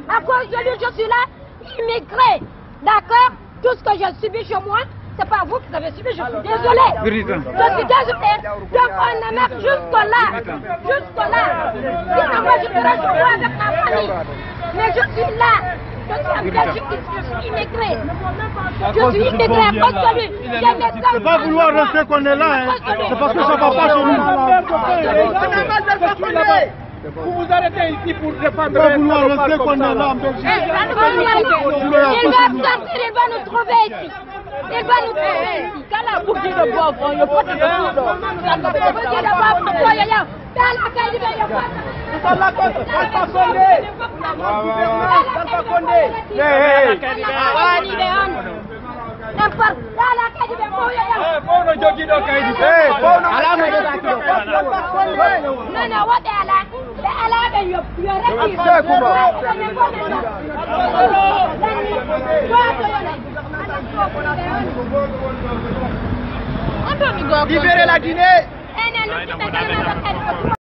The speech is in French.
À cause de lui, je suis là, immigré. D'accord? Tout ce que j'ai subi chez moi, c'est pas vous qui avez subi, je suis désolée. Je suis désolée. Donc on en est jusque-là. Jusque-là. Sinon moi je serai chez moi avec ma famille. Mais je suis là. Je suis en Belgique, je suis immigré. Je suis immigré à cause de lui. C'est pas vouloir rester qu'on est là, hein. C'est parce que ça va pas chez nous. Vous vous arrêtez ici pour défendre. C'est pas vouloir rester qu'on est là en Belgique. Il va sortir, il va nous trouver ici. Il va nous trouver ici. Quand la boucle de pauvre, il n'y a pas de Libérez la Guinée.